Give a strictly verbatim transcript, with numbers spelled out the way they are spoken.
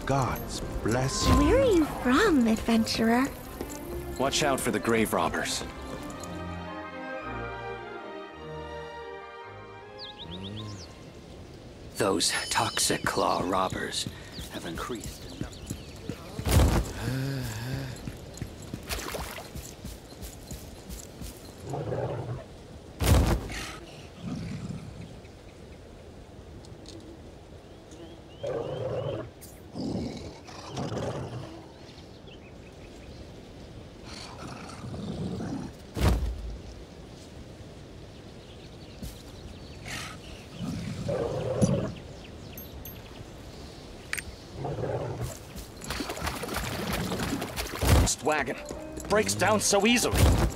gods bless you. Where are you from, adventurer? Watch out for the grave robbers. Those toxic claw robbers have increased in number. Wagon. It breaks down so easily.